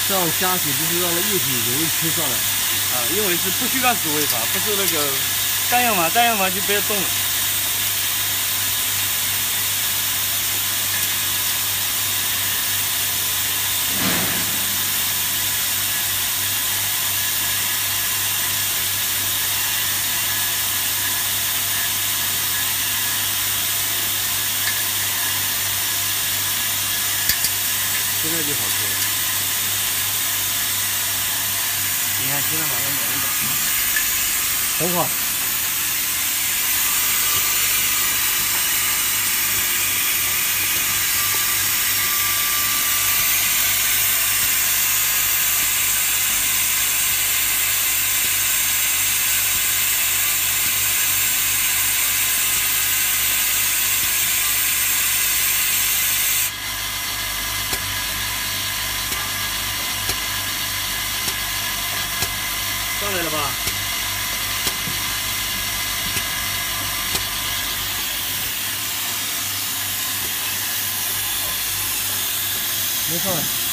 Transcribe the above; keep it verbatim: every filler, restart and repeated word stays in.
这样加水就是让液体容易吹上来。 啊，因为是不需要自卫法，不是那个单氧嘛，单氧嘛就不要动了。 现在就好吹了。 你看，现在马上有一个。 等会儿。上来了吧？没上来。